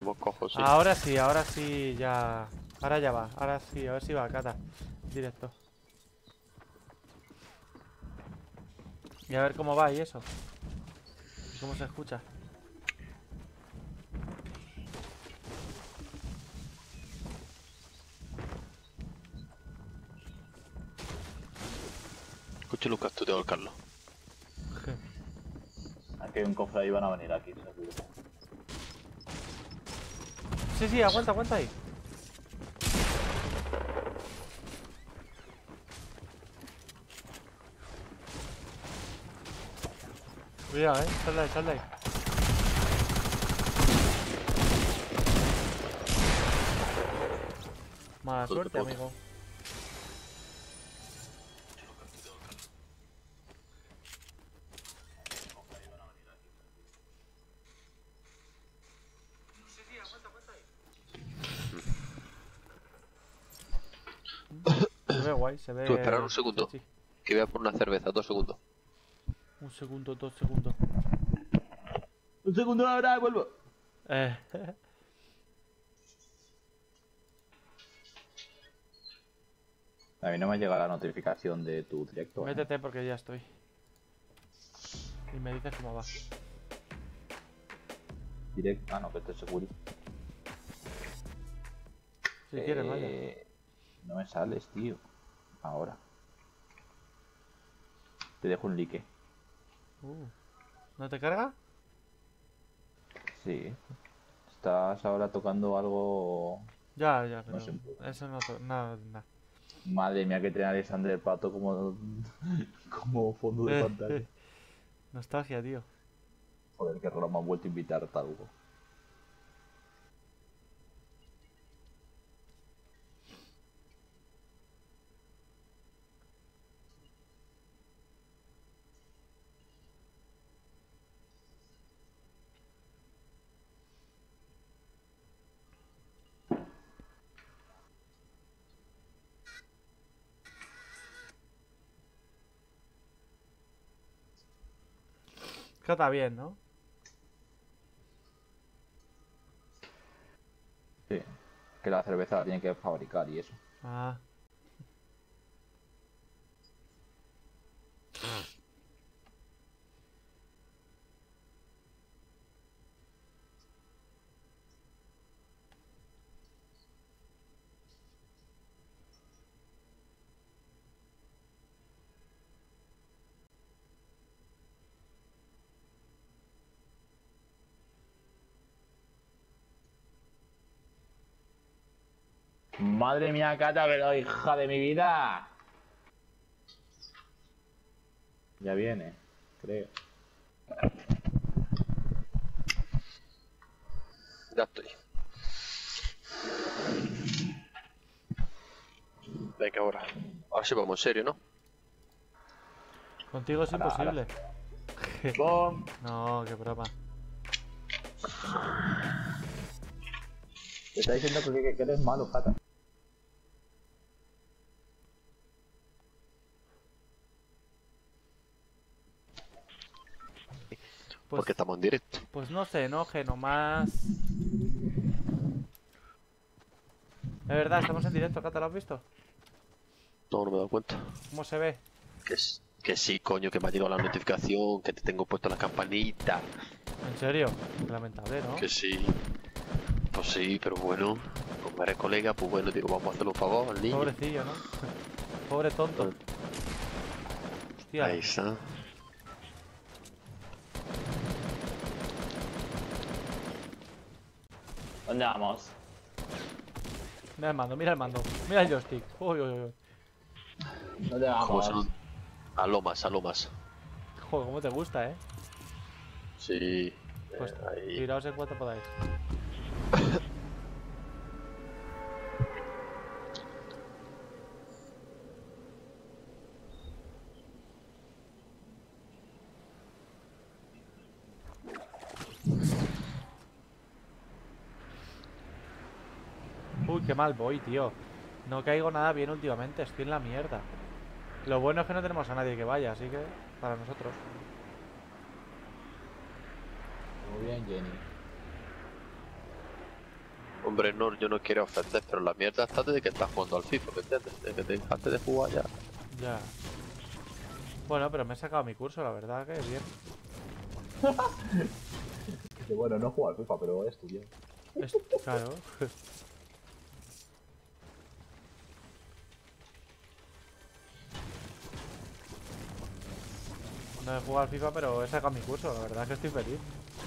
Cojo, sí. Ahora sí, ya. Ahora ya va, ahora sí, a ver si va, Cata. Directo. Y a ver cómo va y eso. Y cómo se escucha. Escucho Lucas, tú te vas al Carlos. Aquí hay un cofre ahí, van a venir aquí, seguro. Sí, sí, aguanta, aguanta ahí. Cuidado, sal de ahí, sal de ahí. Mala suerte, amigo. Se ve guay, se ve. Tú, esperar un segundo. Sí. Que voy a por una cerveza, 2 segundos. Un segundo, 2 segundos. Un segundo ahora, vuelvo. Eh. A mí no me llega la notificación de tu directo. Métete porque ya estoy. Y me dices cómo va. Ah, no, que estoy seguro. Si quieres, vaya. No me sales, tío. Ahora. Te dejo un like. ¿No te carga? Sí. Estás ahora tocando algo... Ya, ya, pero No sé. eso no... Nada, nada. Madre mía, que tiene Alexander Pato como... como fondo de pantalla. Nostalgia, tío. Joder, qué raro, me han vuelto a invitar algo. Cata bien, ¿no? Sí. Que la cerveza la tienen que fabricar y eso. Ah. Madre mía, Cata, pero hija de mi vida. Ya viene, creo. Ya estoy. Venga, ahora. Ahora sí vamos en serio, ¿no? Contigo es imposible. ¡Bom! No, qué broma. Te está diciendo que eres malo, Cata. Pues, Porque estamos en directo. pues no se enoje nomás. Es verdad, estamos en directo, Cata, ¿lo has visto? No, no me he dado cuenta. ¿Cómo se ve? Que sí, coño, que me ha llegado la notificación, que te tengo puesto la campanita. ¿En serio? Qué lamentable, ¿no? Que sí. Pues sí, pero bueno, como eres colega, pues bueno, digo, vamos a hacerle un favor al niño. Pobrecillo, ¿no? Pobre tonto. Hostia. Ahí está. ¿Dónde vamos? Mira el mando, mira el mando. Mira el joystick. Uy, uy, uy. ¿Dónde Como vamos? son a lomas, a lomas. Joder, cómo te gusta, ¿eh? Sí. Pues ahí. tiraos en cuanto podáis. Uy, qué mal voy, tío. No caigo nada bien últimamente, estoy en la mierda. Lo bueno es que no tenemos a nadie que vaya, así que para nosotros. Muy bien, Jenny. Hombre, no, yo no quiero ofender, pero la mierda está desde que estás jugando al FIFA, ¿me entiendes? Desde que te dejaste de jugar ya. Ya. Bueno, pero me he sacado mi curso, la verdad que bien. Que bueno, no juego al FIFA, pero he estudiado. Claro. No he jugado al FIFA, pero he sacado mi curso, la verdad que estoy feliz.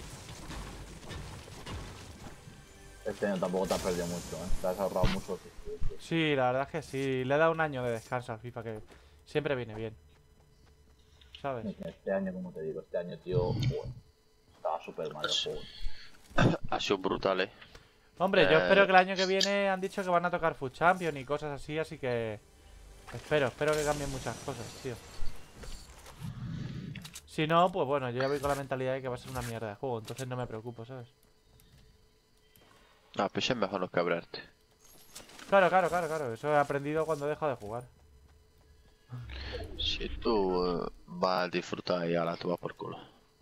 Este año tampoco te has perdido mucho, ¿eh? Te has ahorrado mucho. Sí, la verdad es que sí. Le he dado un año de descanso al FIFA, que siempre viene bien. ¿Sabes? Este año, como te digo, este año, tío, bueno, estaba súper mal el juego. Ha sido brutal, ¿eh? Hombre, yo espero que el año que viene han dicho que van a tocar Food Champion y cosas así que... espero que cambien muchas cosas, tío. Si no, pues bueno, yo ya voy con la mentalidad de que va a ser una mierda de juego, entonces no me preocupo, ¿sabes? Ah, pues es mejor no cabrarte. Claro, eso he aprendido cuando he dejado de jugar. Si tú vas a disfrutar y ahora tú vas por culo.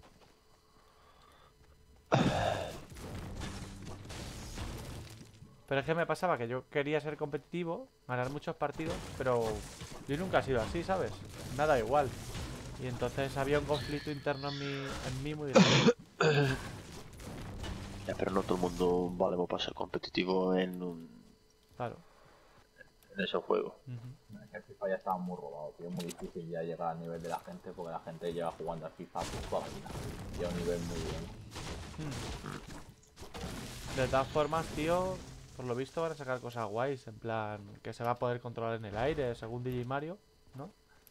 Pero es que me pasaba que yo quería ser competitivo, ganar muchos partidos, pero yo nunca he sido así, ¿sabes? Nada igual. Y entonces había un conflicto interno en mí muy grande. Ya, pero no todo el mundo valemos para ser competitivo Claro. en esos juegos. Es que el FIFA ya estaba muy robado, tío. Es muy difícil ya llegar al nivel de la gente porque la gente lleva jugando al FIFA pues, toda la vida. Y a un nivel muy bien. De todas formas, tío, por lo visto van a sacar cosas guays, en plan que se va a poder controlar en el aire, según DJ Mario, ¿no?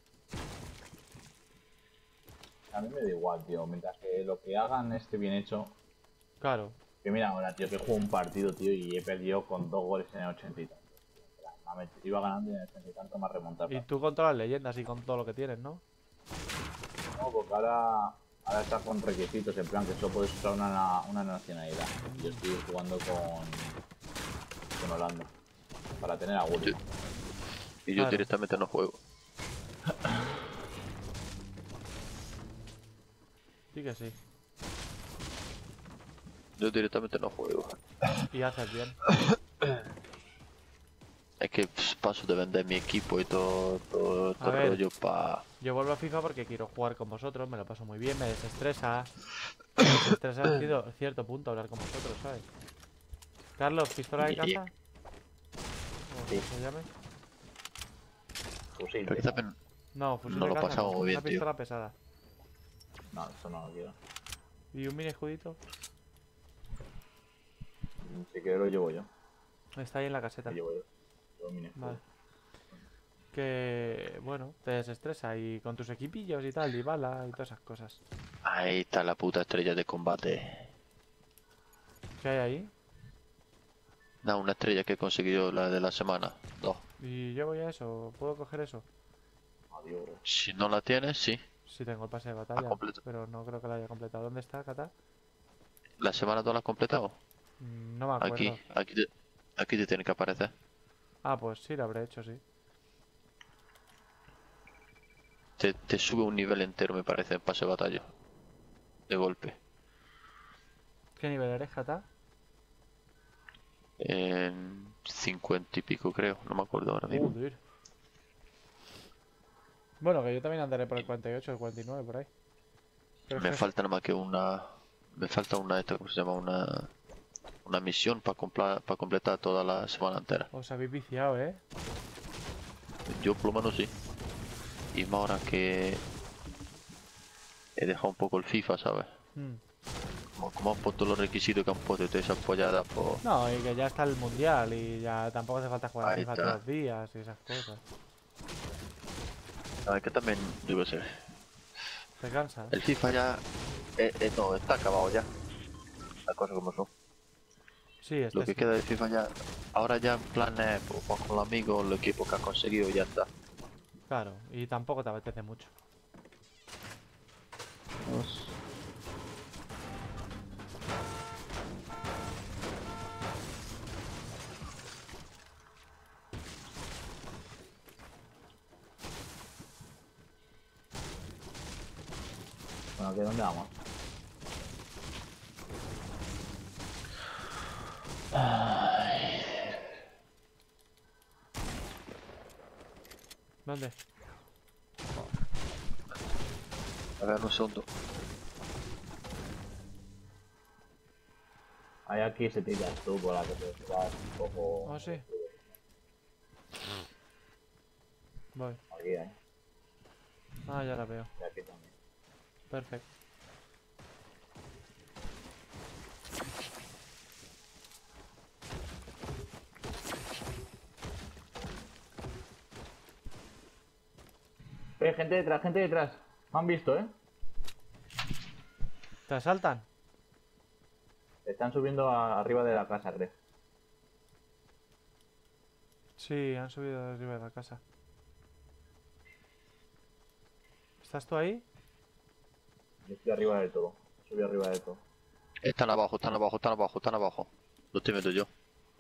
A mí me da igual, tío. Mientras que lo que hagan esté bien hecho. Claro. Que mira ahora, tío, que juego un partido, tío, y he perdido con 2 goles en el 80 y tanto. Iba ganando y en el 80 y tanto más remontar. Y tú controlas leyendas y con todo lo que tienes, ¿no? No, porque ahora está con requisitos, en plan que solo puedes usar una nacionalidad. Yo estoy jugando con Holanda. Para tener a Gulli. Y yo Claro. directamente no juego. Sí que sí. Yo directamente no juego. Y haces bien. Es que paso de vender mi equipo y todo A ver. rollo para... Yo vuelvo a FIFA porque quiero jugar con vosotros, me lo paso muy bien, me desestresa. Me desestresa a cierto punto hablar con vosotros, ¿sabes? Carlos, ¿pistola de caza? ¿O Sí. cómo se llame? Fusil. Pero que también No, fusil no de lo caza, pasamos no, muy bien, una tío. pistola pesada. No, eso no lo quiero. ¿Y un mini escudito? Si quiero lo llevo yo. Está ahí en la caseta. Lo llevo yo. Llevo mi escudo. Vale. Que, bueno, te desestresa y con tus equipillos y tal, y bala y todas esas cosas. Ahí está la puta estrella de combate. ¿Qué hay ahí? No, una estrella que he conseguido la de la semana. 2. ¿Y yo voy a eso? ¿Puedo coger eso? Adiós. Si no la tienes, sí. Sí tengo el pase de batalla, completo. pero no creo que la haya completado. ¿Dónde está, Kata? ¿La semana 2 la has completado? No me acuerdo. Aquí te tiene que aparecer. Ah, pues sí, lo habré hecho, sí. Te sube un nivel entero, me parece, en pase de batalla. De golpe. ¿Qué nivel eres, Kata? En 50 y pico, creo. No me acuerdo ahora mismo. Joder. Bueno, que yo también andaré por el 48, el 49, por ahí. Pero es Me que- falta nada más que una... Me falta una, esto, ¿cómo se llama? Una misión para completar toda la semana entera. Os habéis viciado, ¿eh? Yo por lo menos sí. Y más ahora que he dejado un poco el FIFA, ¿sabes? Mm. Como han puesto los requisitos que han puesto y todas esas polladas, pues... No, y que ya está el mundial y ya tampoco hace falta jugar a Ahí FIFA está. todos los días y esas cosas. A ver, que también, yo qué sé. ¿Te cansas? El FIFA ya... no, está acabado ya. Las cosas como son. Sí, este Lo que sí. queda de FIFA ya... Ahora ya en plan es pues, jugar con los amigos, los equipos que has conseguido y ya está. Claro, y tampoco te apetece mucho. Bueno, ¿aquí dónde vamos? Ay, ¿Dónde? A ver, un segundo. Hay aquí se tiras tú por la que te vas un poco. Oh, sí. Voy. Aquí hay. Ah, ya la veo. Y aquí también. Perfecto. Gente detrás, gente detrás. Me han visto, ¿eh? ¿Te asaltan? Están subiendo arriba de la casa, creo. Sí, han subido de arriba de la casa. ¿Estás tú ahí? Yo estoy arriba del todo. Subí arriba del todo. Están abajo, están abajo, están abajo, están abajo. Lo estoy viendo yo.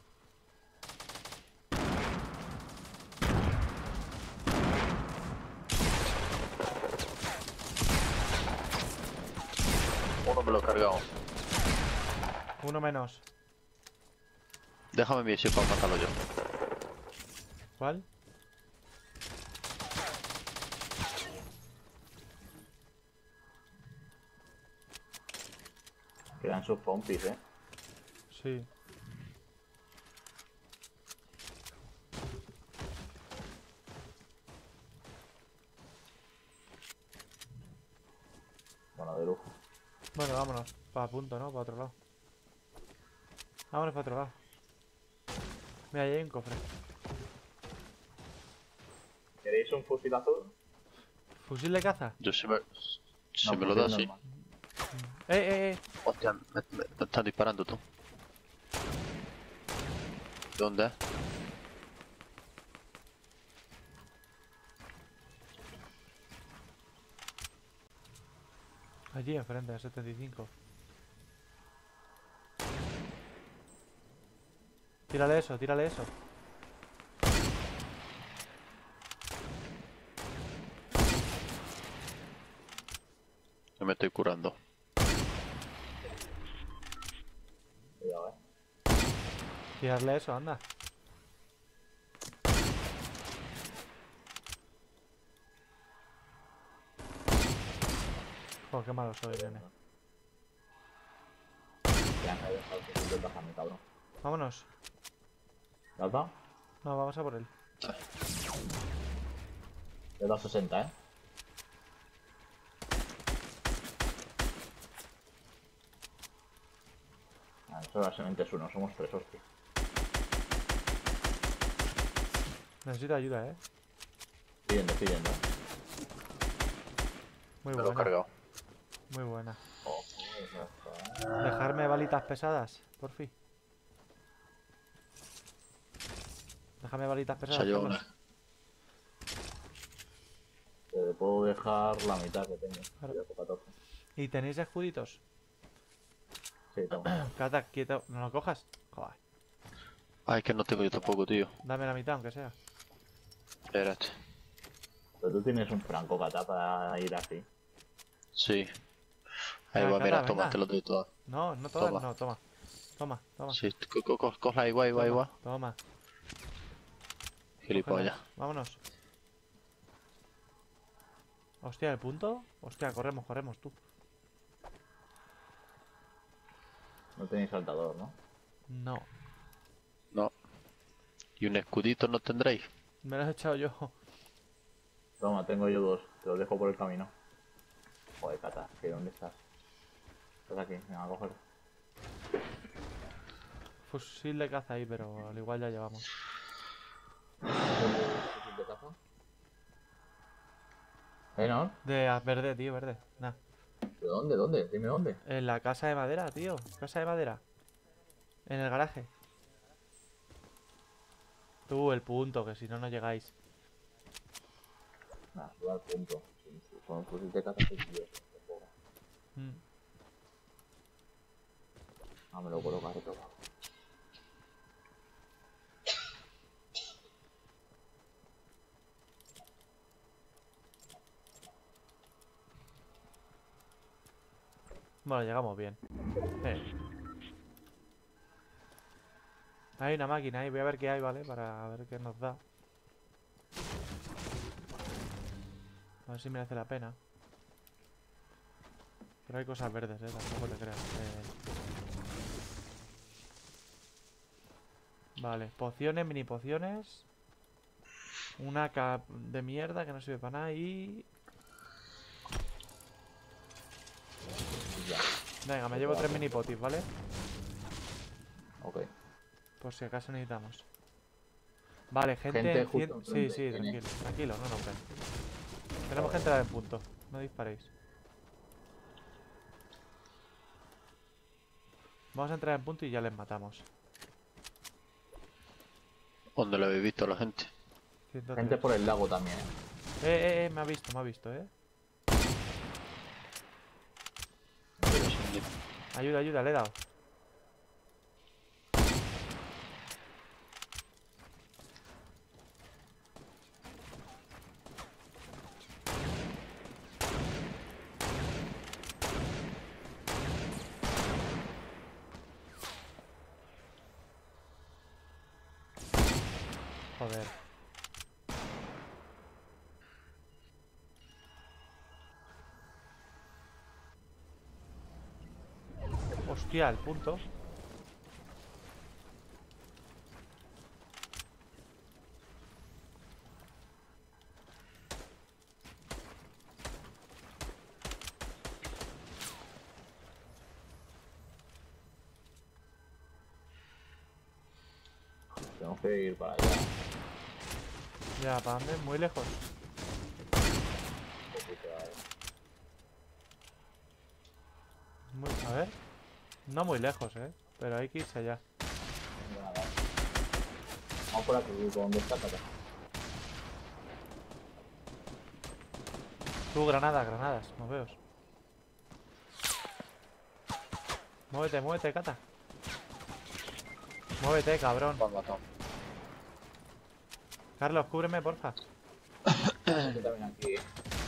Uno me lo he cargado. Uno menos. Déjame mi si para matarlo yo. ¿Cuál? Quedan sus pompis, ¿eh? Sí. Bueno, de lujo. Bueno, vámonos. Para punto, ¿no? Para otro lado. Vámonos para otro lado. Mira, ahí hay un cofre. ¿Queréis un fusil azul? ¿Fusil de caza? Yo si me No, lo fusil das, sí. normal. ¡Eh! Hostia, me estás disparando tú. ¿Dónde? Allí enfrente, a 75. Tírale eso, tírale eso. Yo me estoy curando. Cuidado, Tirarle eso, anda. Joder, qué malo soy, nene. Te han caído el fusil de bajame, cabrón. Vámonos. ¿Lo has dado? No, vamos a por él. Le he dado 60, ¿eh? Ah, eso básicamente es uno, somos tres, hostia. Necesito ayuda, ¿eh? Pidiendo, pidiendo. Muy Me lo he buena. cargado. Muy buena. Oh, Dejarme balitas pesadas, por fin. Déjame balitas Se ha pesadas, llevado Carlos. una. te puedo dejar la mitad que tengo. Claro. Te dejo 14. ¿Y tenéis escuditos? Sí, tengo. Cata, quieto. No lo cojas. Joder. Ay, que no tengo yo tampoco, tío. Dame la mitad, aunque sea. Espérate. Pero tú tienes un franco, Cata, para ir así. Sí. Ahí Ah, va, Cata, mira, venga. toma, te lo doy todo. No, no todas, Toma. no, toma. Toma, toma. Sí, coge ahí, guay, guay, guay. Toma. Gilipollas. Cógela. Vámonos. Hostia, ¿el punto? Hostia, corremos, corremos, tú. No tenéis saltador, ¿no? No. No. ¿Y un escudito no tendréis? Me lo he echado yo. Toma, tengo yo dos. Te los dejo por el camino. Joder, Cata, ¿que dónde estás? Estás aquí, venga, cógelo. Fusil de caza ahí, pero al igual ya llevamos. ¿Fusil de caza? ¿No? Verde, tío, verde. Nah. ¿De dónde? ¿Dónde? Dime dónde. En la casa de madera, tío. Casa de madera. En el garaje. Tú, el punto, que si no, no llegáis. Nada, suba al punto. Con un fusil de caza soy Dios. Mm. Ah, me lo colocaré todo. Bueno, llegamos bien. Hay una máquina ahí, voy a ver qué hay, ¿vale? Para ver qué nos da. A ver si merece la pena. Pero hay cosas verdes, tampoco te creas. Vale, pociones, mini pociones. Una cap de mierda que no sirve para nada y... Ya. Venga, me llevo 3 mini potis, ¿vale? Ok. Por si acaso necesitamos. Vale, gente... Gente justo Sí, enfrente, sí, tiene. tranquilo, no nos ven. Tenemos que entrar en punto, no disparéis. Vamos a entrar en punto y ya les matamos. ¿Dónde lo habéis visto a la gente? 103. Gente por el lago también, Me ha visto, Pero sin- Ayuda, le he dado. Joder. Hostia, el punto. Tenemos que ir para allá. Ya, ¿para dónde? Muy lejos. A ver. No muy lejos, pero hay que irse allá. Nada. Vamos por aquí, ¿por dónde está Tata? Tú, granadas, no veo. Muévete, Cata. Muévete, cabrón. Lo han matado. Carlos, cúbreme, porfa. Yo también aquí,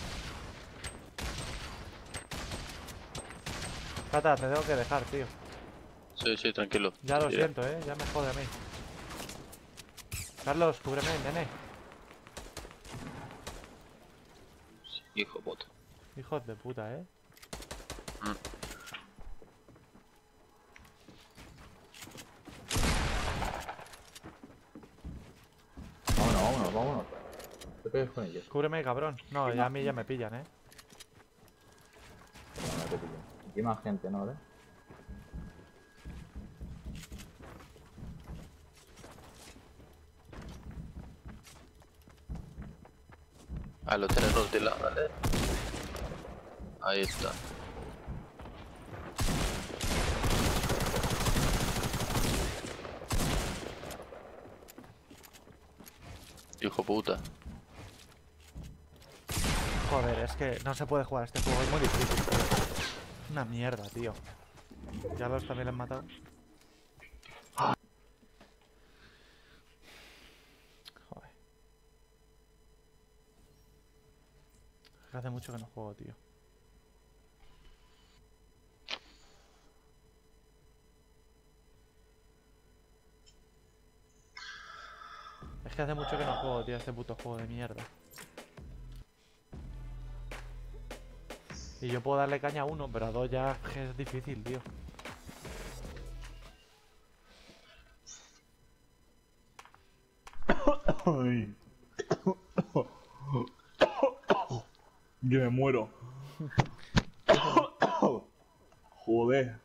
Cata, te tengo que dejar, tío. Sí, tranquilo. Ya lo Sí, siento, ya me jode a mí. Carlos, cúbreme, nene. Hijo puta. Hijos de puta, Mm. Vámonos. ¿Qué pegas con ellos? Cúbreme, cabrón. No, ya a mí ya me pillan, No te pillo. Aquí hay más gente, ¿no? ¿Verdad? Ah, lo tenemos de lado, ¿vale? Ahí está. Hijo puta. Joder, es que no se puede jugar este juego, es muy difícil, tío. Una mierda, tío. Ya los también les han matado. Joder. Hace mucho que no juego, tío. Es que hace mucho que no juego, tío, este puto juego de mierda. Y yo puedo darle caña a uno, pero a dos ya es difícil, tío. Ay. Yo me muero. Joder.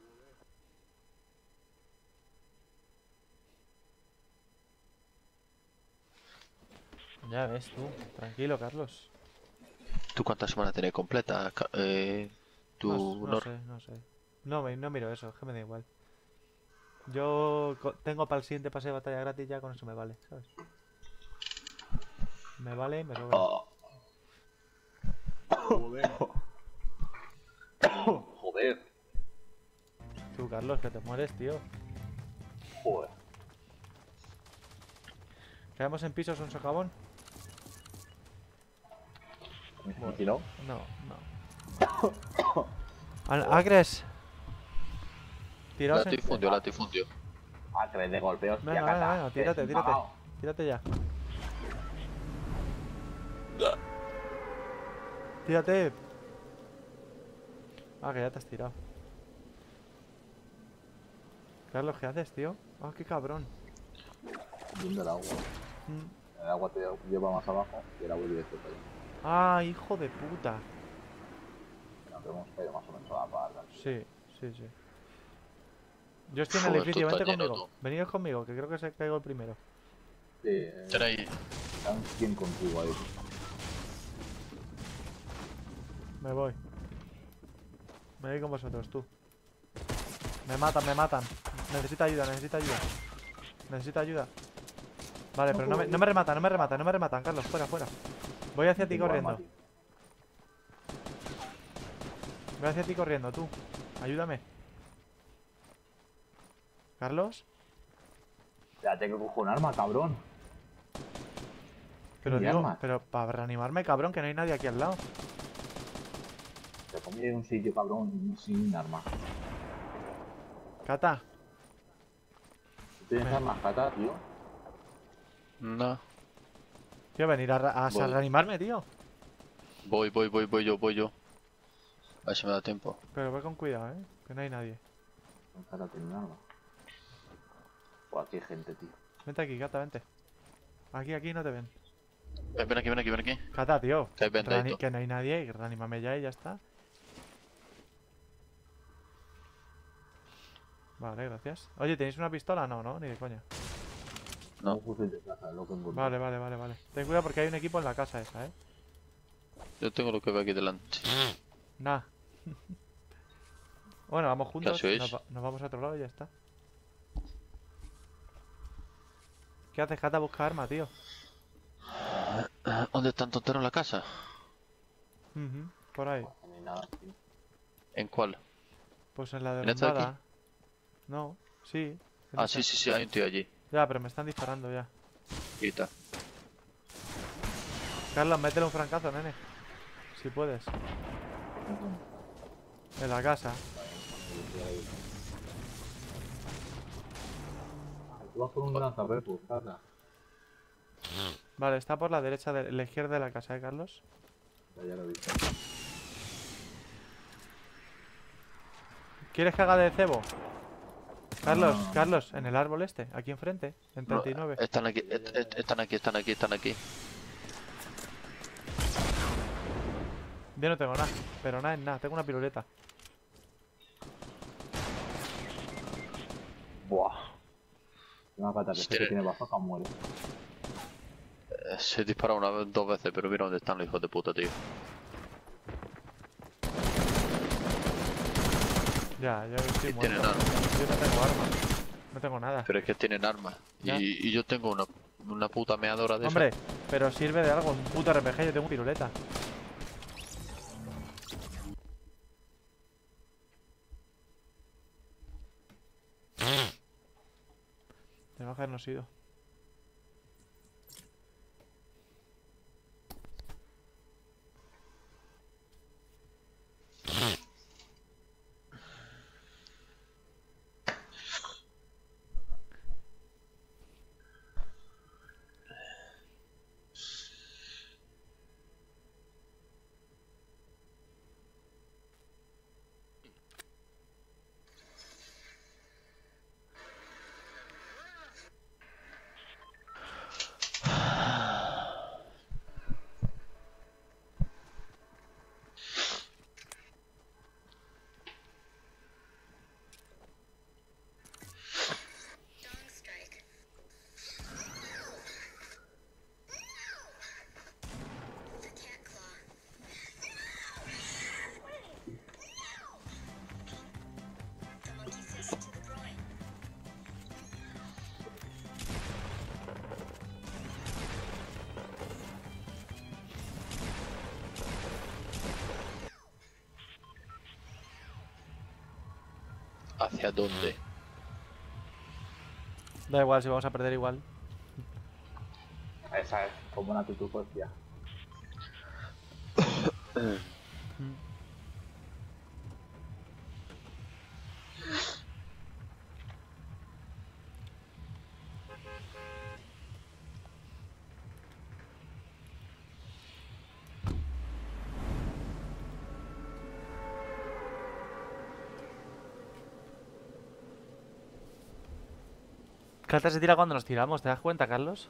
Ya ves tú. Tranquilo, Carlos. ¿Tú cuántas semanas tenés completas? Tu No sé, no sé. No miro eso, es que me da igual. Yo tengo para el siguiente pase de batalla gratis, ya con eso me vale, ¿sabes? Me vale y me sobra. Joder. Joder. Tú, Carlos, que te mueres, tío. Joder. ¿Quedamos en pisos un socavón? ¿Y no? No. Acres. Tiraos en... Latifundio. Ah, 3 de golpe, hostia, Venga, Cata. venga, tírate. Tírate ya. Tírate. Ah, que ya te has tirado. Carlos, ¿qué haces, tío? Ah, qué cabrón. Viendo el agua. Mm. El agua te lleva más abajo y el agua directo para allá. Ah, hijo de puta. Nos hemos caído más o menos a la par. Sí, sí, sí. Yo estoy en el Joder, esto edificio, está vente lleno, conmigo. tú. Venidos conmigo, que creo que se caigo el primero. Sí, Tenéis. están 100 contigo ahí. Me voy. Me voy con vosotros, tú. Me matan, me matan. Necesita ayuda, necesita ayuda. Necesita ayuda. Vale, pero no me rematan, no me rematan, no me rematan, Carlos. Fuera, fuera. Voy hacia ti Tengo corriendo. arma, tío. Voy hacia ti corriendo, tú. Ayúdame. ¿Carlos? Ya tengo que coger un arma, cabrón. Pero ¿Mi digo, arma? pero para reanimarme, cabrón, que no hay nadie aquí al lado. Te comí en un sitio, cabrón, sin un arma. Cata, ¿Tú tienes armas, Cata, tío? No. quiero venir a Voy. reanimarme, tío. Voy yo. A ver si me da tiempo. Pero ve con cuidado, que no hay nadie. Cata tiene un arma. Pues aquí hay gente, tío. Vente aquí, Cata, vente. Aquí no te ven. Ven aquí, ven aquí, ven aquí. Cata, tío. Que hay ventadito. Que no hay nadie, y reanímame ya y ya está. Vale, gracias. Oye, ¿tenéis una pistola? No, no, ni de coña. No. Un fusil de caza, es lo que encontré. Vale. Ten cuidado porque hay un equipo en la casa esa, Yo tengo lo que veo aquí delante. Nah. Bueno, vamos juntos. ¿Qué hacéis? Nos vamos a otro lado y ya está. ¿Qué haces, Cata? Busca arma, tío. ¿Dónde está Tontero en la casa? Por ahí. No hay nada, tío. ¿En cuál? Pues en la ¿En esta de aquí? derrumbada. No, sí. en Ah, esa. sí, hay un tío allí. Ya, pero me están disparando ya. Quita. Carlos, métele un francazo, nene. Si puedes. En la casa. Tú vas con un lanzaperros, Cata. Vale, está por la derecha, de la izquierda de la casa, Carlos. Ya lo he visto. ¿Quieres que haga de cebo? Carlos, No. Carlos, en el árbol este, aquí enfrente, en No, 39. están aquí, están aquí. Yo no tengo nada, pero nada es nada, tengo una piruleta. Buah. Una Cata que Sí, sé que tiene bajoca, muere. Se dispara una vez, 2 veces, pero mira dónde están los hijos de puta, tío. Ya, yo estoy Y muerto. tienen armas. Yo no tengo arma. No tengo nada. Pero es que tienen armas. Ya. Y yo tengo una puta meadora de Hombre, pero sirve de algo, un puto RPG, yo tengo piruleta. Tenemos que habernos ido. ¿Hacia dónde? Da igual, si vamos a perder igual. Esa es como una actitud hostia. Cata se tira cuando nos tiramos, ¿te das cuenta, Carlos?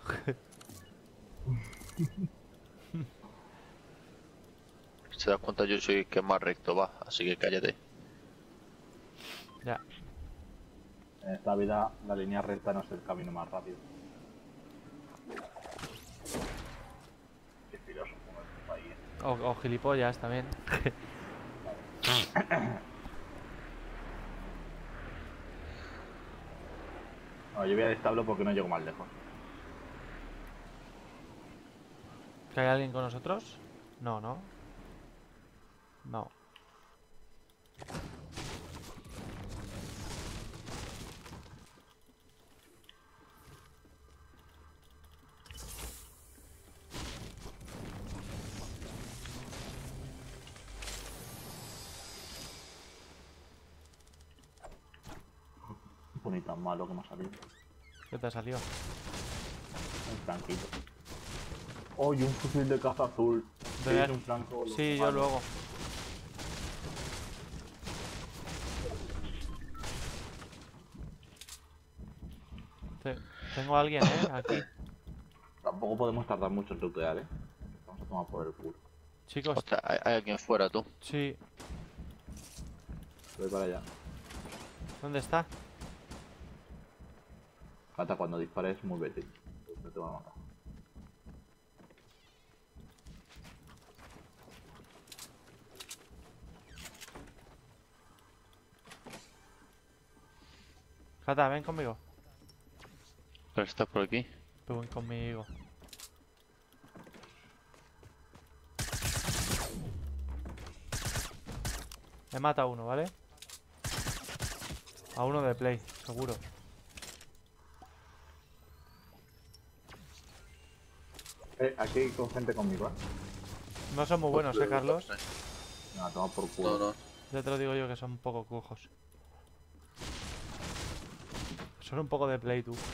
Si te das cuenta, yo soy el que más recto va, así que cállate. Ya. En esta vida la línea recta no es el camino más rápido. Qué filósofo es tu país. O gilipollas también. No, yo voy al establo porque no llego más lejos. ¿Que hay alguien con nosotros? No, ¿no? No. Ni tan malo que me ha salido. ¿Qué te ha salido? Un franquito. Oh, y un fusil de caza azul. Ver. ¿Tienes un franco? Sí, yo luego. Tengo a alguien, aquí. Tampoco podemos tardar mucho en lootear, Vamos a tomar por el culo. Chicos, Hostia, hay alguien fuera, tú. sí. Voy para allá. ¿Dónde está? Cata, cuando dispares, muy vete. No te va a matar. Cata, ven conmigo. Pero está por aquí. Ven conmigo. Me mata uno, ¿vale? A uno de play, seguro. Aquí hay con gente conmigo, No son muy buenos, Carlos. No, toma por culo. No, no. Ya te lo digo yo que son un poco cojos. Son un poco de play, tú.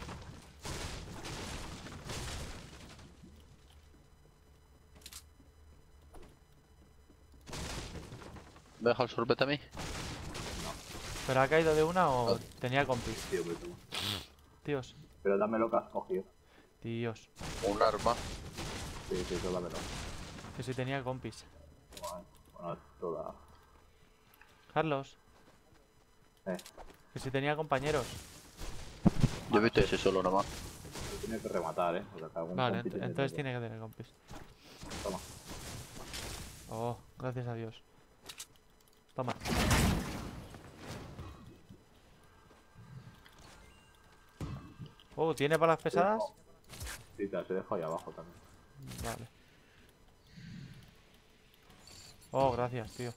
¿Me deja el sorbete a mí? ¿Pero ha caído de una o tenía compis? Tío, que tú. Tíos, Pero dame lo que has cogido. tíos. Un arma. Sí, sí, tú dámelo. Que si tenía compis. Bueno, toda. Carlos, Eh, que si tenía compañeros. Yo he visto ese solo nomás. lo tiene que rematar, Porque algún Vale, compi tiene entonces que- tiene que tener compis. Toma. Oh, gracias a Dios. Toma. Oh, ¿tiene balas pesadas? Sí, te las he dejado ahí abajo también. Vale. Oh, gracias, tío.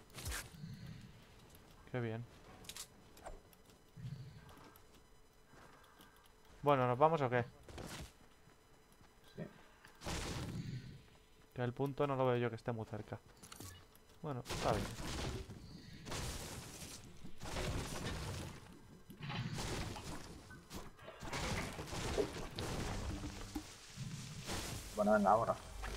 Qué bien. Bueno, ¿nos vamos o qué? Sí. Que el punto no lo veo yo que esté muy cerca. Bueno, está bien. Bueno, venga, ahora.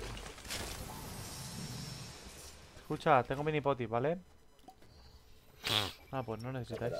Escucha, tengo mini potis, ¿vale? Ah, pues no necesitáis.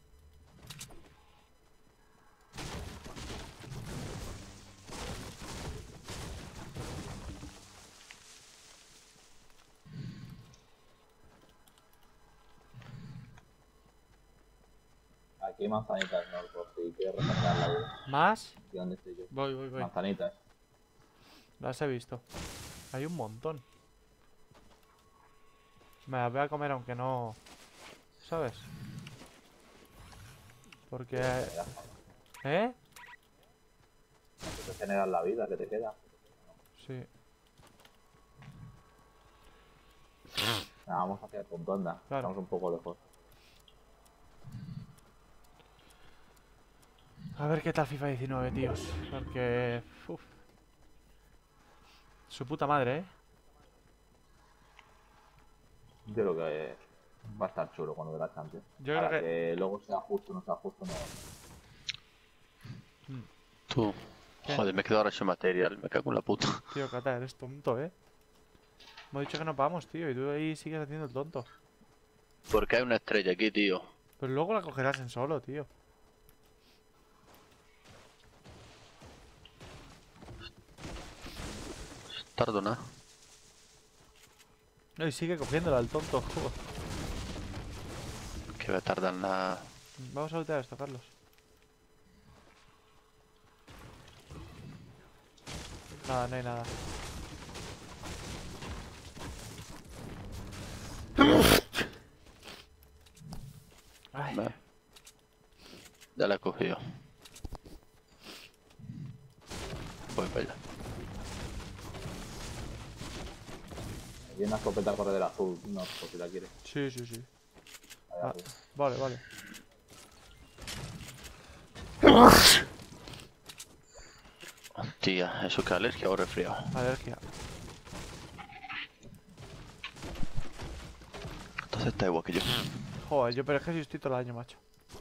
Aquí hay manzanitas, ¿no? Por si quieres regenerar la vida. ¿Más? ¿Y dónde estoy yo? Voy. Manzanitas. Las he visto. Hay un montón. Me las voy a comer aunque no... ¿Sabes? Porque... ¿Eh? Regenerar la vida que te queda. Sí. Nada, vamos hacia el punto, anda. Claro. Estamos un poco lejos. A ver qué tal FIFA 19, tíos. Porque... uf. Su puta madre, ¿eh? Yo creo que va a estar chulo cuando vea la Champions. Yo Ahora creo que... que luego sea justo o no sea justo, no. Tú. ¿Qué? Joder, me he quedado ahora sin material. Me cago en la puta. Tío, Cata, eres tonto, ¿eh? Hemos dicho que nos vamos, tío, y tú ahí sigues haciendo el tonto. Porque hay una estrella aquí, tío. Pero luego la cogerás en solo, tío. Tardo nada. No, y sigue cogiéndola el tonto. Joder. Que va a tardar nada. Vamos a lootear esto, Carlos. Nada, no hay nada. Ay, Vale. Ya la he cogido. Voy para allá. Hay una escopeta corredera azul, no, por si la quieres. sí, sí, sí. Ahí Ah, arriba. vale, vale. Hostia, ¿eso que alergia o resfriado? Alergia. Entonces está igual que yo. Joder, yo pero es que si estoy todo el año, macho.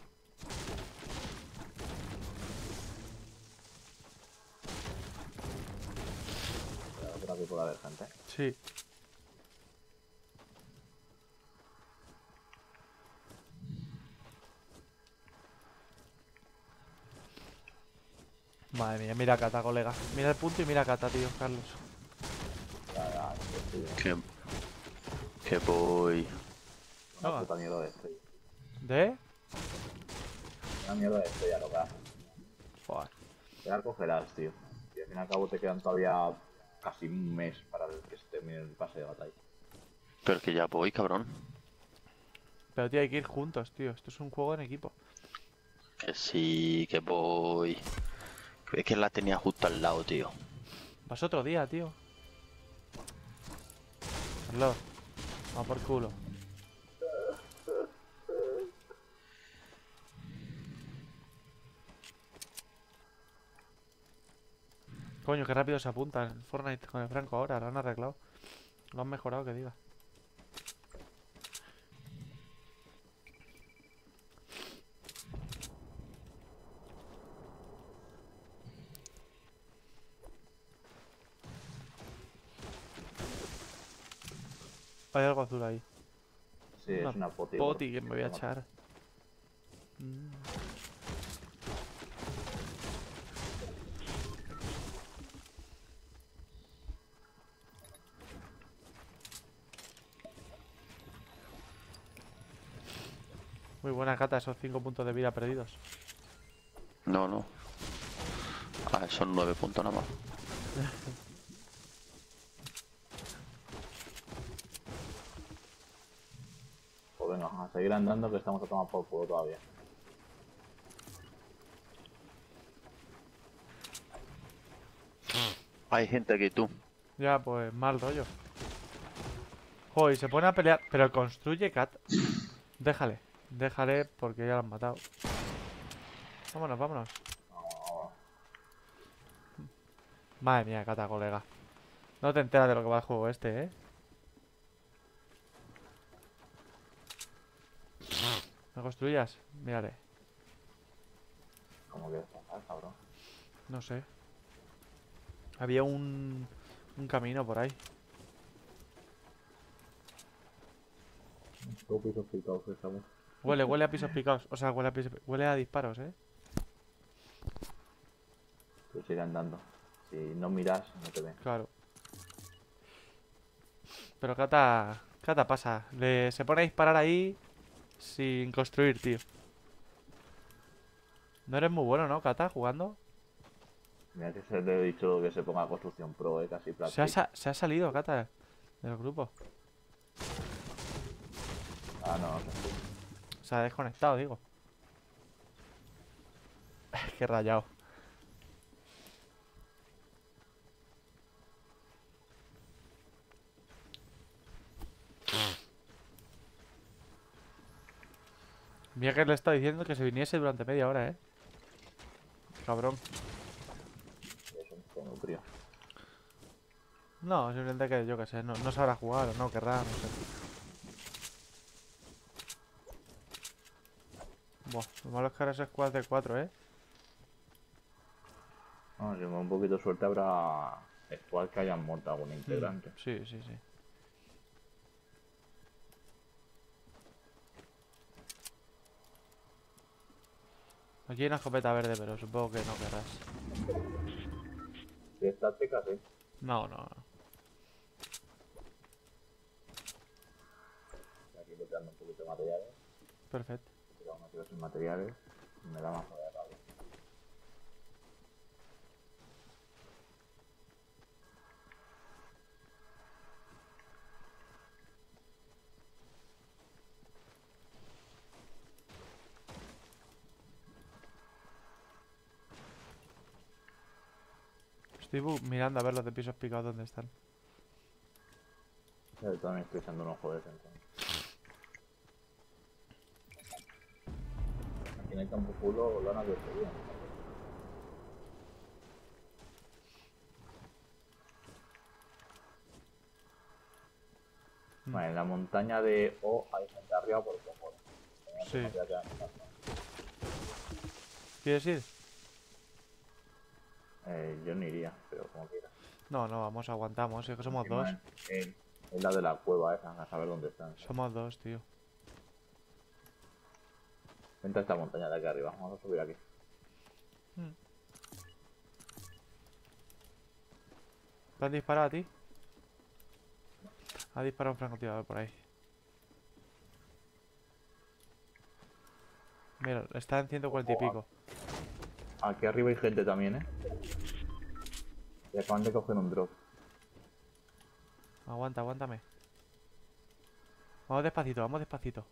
Cuidado, por aquí puede haber gente. Sí. Madre mía, mira a Cata, colega. Mira el punto y mira a Cata, tío, Carlos. Ya, estoy bien. Que voy. Una Ah. puta mierda de esto. ¿De? Una mierda de esto ya lo que hace. Joder. Ya cogerás, tío. Y al fin y al cabo te quedan todavía casi un mes para que se termine el pase de batalla. Pero que ya voy, cabrón. Pero tío, hay que ir juntos, tío. Esto es un juego en equipo. Que sí, que voy. Es que la tenía justo al lado, tío. Vas otro día, tío. Carlos. Vamos por culo. Coño, qué rápido se apunta el Fortnite con el Franco ahora. Lo han arreglado. Lo han mejorado, que diga. Hay algo azul ahí. Sí, es una poti. Poti que me voy a echar. Mm. Muy buena, Cata, esos 5 puntos de vida perdidos. No, no. Ah, son 9 puntos nada más. Pues venga, a seguir andando que estamos a tomar por culo todavía. Hay gente aquí, tú. Ya, pues mal rollo. Joder, y se pone a pelear. Pero construye Cat. Déjale. Déjale porque ya lo han matado. Vámonos, vámonos. Madre mía, Cata, colega. No te enteras de lo que va el juego este, ¿eh? ¿No construyas? Mírale. Como que pasar, cabrón. No sé. Había un camino por ahí. Todo pisos picados que estamos. Huele a pisos picados. O sea, huele a disparos, ¿eh? Pues ir andando. Si no miras, no te ven. Claro. Pero Cata pasa. Se pone a disparar ahí sin construir, tío. No eres muy bueno, ¿no, Cata, jugando? Mira que se le he dicho que se ponga construcción pro, casi plata. Se ha salido, Cata, del grupo. Ah, no, no sé. Se ha desconectado, digo. Qué rayado. Mira que le está diciendo que se viniese durante media hora, ¿eh? Cabrón. Es un tono frío. No, simplemente que yo que sé, no sabrá jugar o no querrá, no sé. Buah, lo malo es que ahora es squad de 4, ¿eh? No, si me da un poquito de suerte habrá actual que hayan muerto algún integrante. Sí, sí, sí. Aquí hay una escopeta verde, pero supongo que no querrás. Si está chica, sí. No, no, no. aquí looteando un poquito de materiales. Perfecto. Pero aún no quiero sin materiales. Me da más de rabia. Estoy mirando a ver los de pisos picados dónde están. Yo también estoy echando un ojo de ese entonces. Aquí en el campo culo lo han abierto bien. Vale, en la montaña de O hay gente arriba por cojones. Sí. ¿Quieres ir? Yo no iría, pero como quiera. No, no, vamos, aguantamos. Es que somos dos. Es la de la cueva esa, a saber dónde están. Somos dos, tío. Vente a esta montaña de aquí arriba, vamos a subir aquí. ¿Te han disparado a ti? Ha disparado un francotirador por ahí. Mira, está en 140 y pico. Aquí arriba hay gente también, Y acaban de coger un drop. Aguanta, aguántame. Vamos despacito, vamos despacito.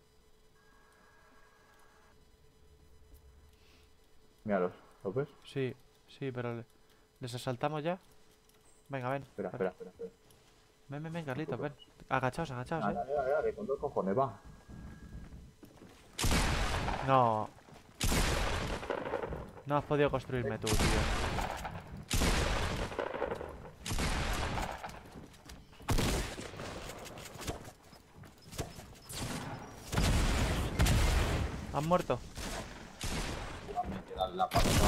Míralos, ¿lo ves? Sí, sí, pero ¿les asaltamos ya? Venga, ven. Espera. Ven, Carlitos, ven. Agachaos, agachaos, Dale, con dos cojones, va. No. No has podido construirme tú, tío. ¿Han muerto? La pasada.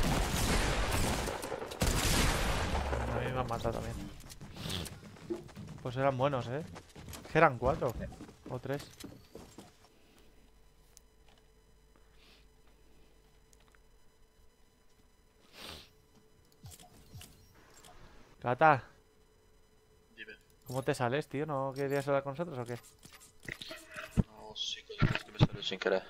A mí me han matado también. Pues eran buenos, Que eran 4 o 3. Cata, Dime. ¿cómo te sales, tío? ¿No querías hablar con nosotros o qué? No, sí, coño, es que me salió sin querer.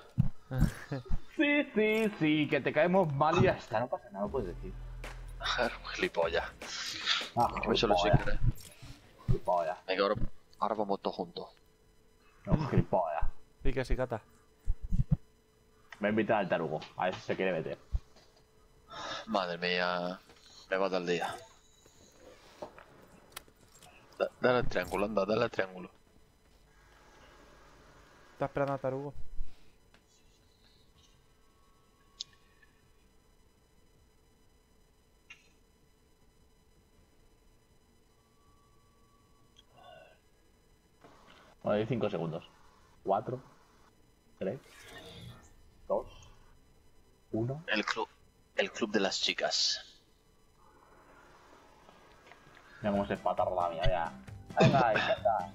Sí, que te caemos mal y ya está, no pasa nada, lo puedes decir. Gilipollas. Que me salió sin Gilipollas. querer. Gilipollas. Venga, ahora vamos todos juntos. No, gilipollas. Sí que sí, Cata. Me invita al tarugo, a ver si se quiere meter. Madre mía, me va a dar el día. Dale al triángulo, anda, dale al triángulo. ¿Estás esperando a Tarugo? Bueno, hay 5 segundos. 4, 3, 2, 1. El club de las chicas. Mira cómo se patarra la mía ya. Venga, ahí está.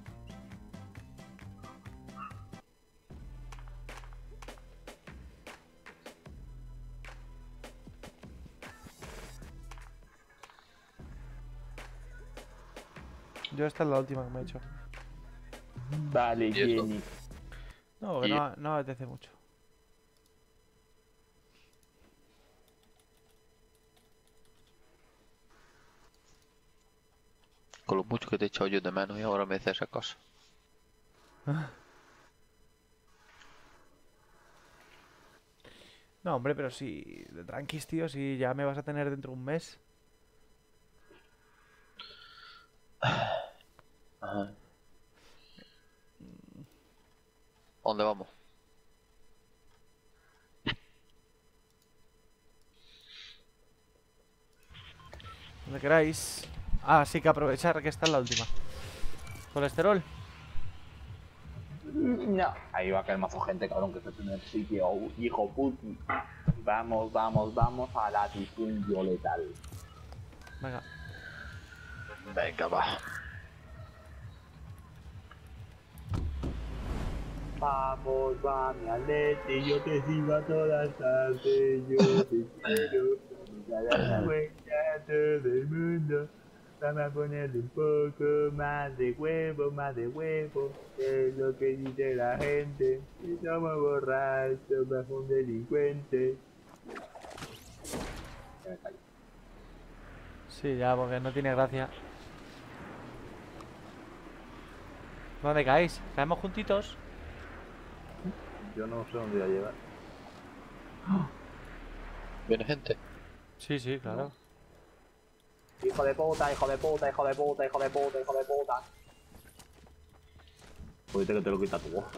Yo esta es la última que me he hecho. Vale, ¿Y eso? Jenny. No, que Y- no me apetece mucho. Con lo mucho que te he echado yo de menos y ahora me dices esa cosa. No, hombre, pero si... Tranquis, tío, si ya me vas a tener dentro de un mes. Ajá. ¿Dónde vamos? Donde queráis. Ah, sí que aprovechar que esta es la última. Colesterol. No. Ahí va a caer mazo gente, cabrón, que se tiene el sitio, hijo puti. Vamos a la difundio letal. Venga. Venga, va. Vamos, va mi Atleti, yo te sigo a todas tardes, yo te quiero, a la vuelta a todo el mundo. Vamos a ponerle un poco más de huevo, es lo que dice la gente. Si somos borrachos, bajo un delincuente. Ya me callo. Sí, ya, porque no tiene gracia. ¿Dónde caéis? ¿Caemos juntitos? Yo no sé dónde voy a llegar. ¿Viene gente? Sí, sí, claro. Hijo de puta, hijo de puta, hijo de puta, hijo de puta, hijo de puta. Jodite que te lo quita tu voz.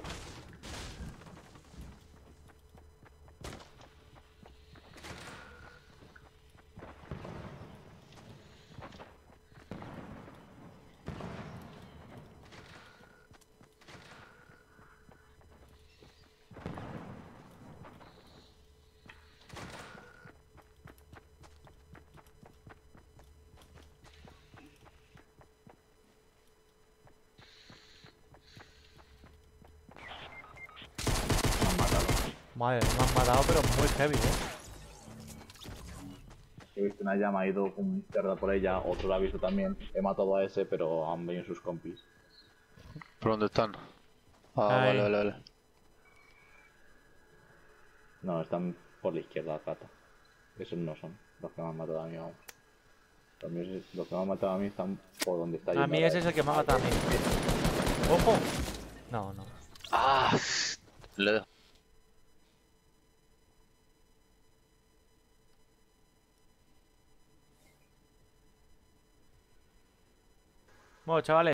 Me han matado. Madre, me han matado, pero muy heavy, He visto una llama, ha ido con izquierda por ella, otro la ha visto también. He matado a ese, pero han venido sus compis. ¿Por dónde están? Ah, Ahí. vale, vale, vale. No, están por la izquierda, Cata. Esos no son los que me han matado a mí aún. Los que me han matado a mí están por donde está A yendo mí ahora ese es el que me ha matado a mí. ¡Ojo! No, no. ¡Ah! Le dejo. Bueno, chavales.